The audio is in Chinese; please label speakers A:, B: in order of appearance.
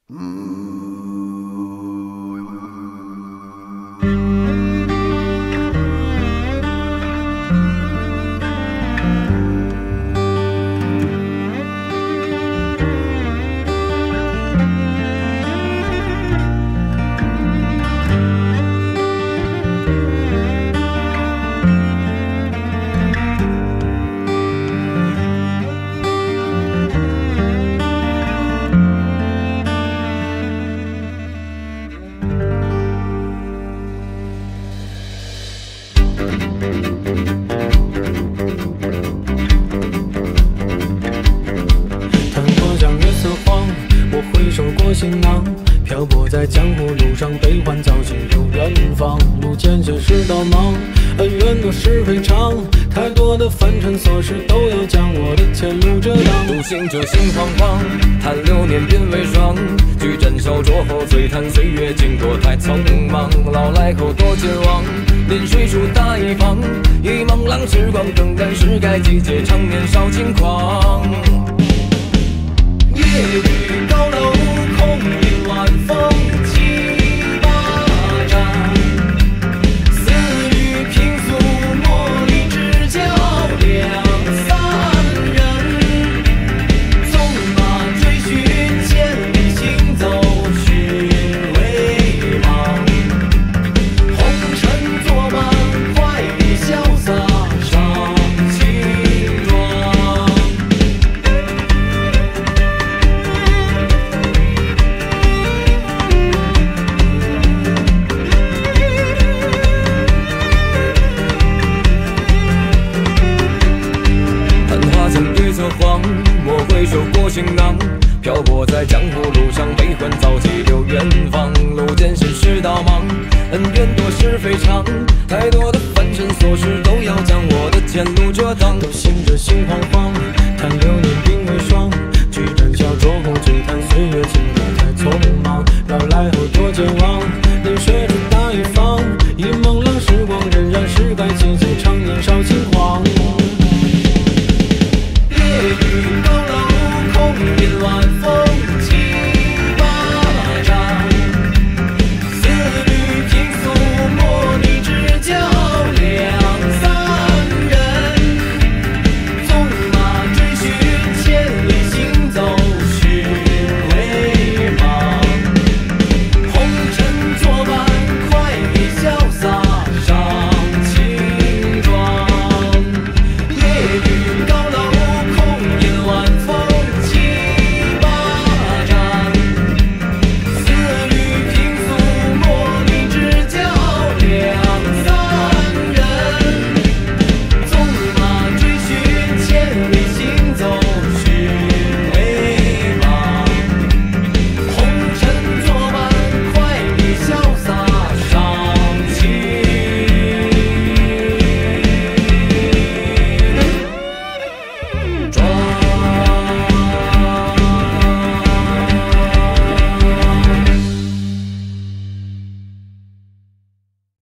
A: 行囊漂泊在江湖路上，悲欢交集有远方。路艰险世道忙，恩怨多是非长，太多的凡尘琐事都要将我的前路遮挡。
B: 独行者心惶惶，叹流年鬓微霜。举盏烧灼后醉叹岁月经过太匆忙。老来后多健忘，临水处大一方。一梦浪时光更感是该季节，常年少轻狂。夜雨高楼空灵晚风起巴掌，似与平素茉莉只交两三人。纵马追寻千里行走寻微茫，红尘作伴快意潇洒上轻装。月色黄，莫回首过行囊。漂泊在江湖路上，悲欢遭际留远方。路艰险世道忙，恩怨多是非长。太多的凡尘琐事都要将我的前路遮挡。
A: 独行者心惶惶，叹流年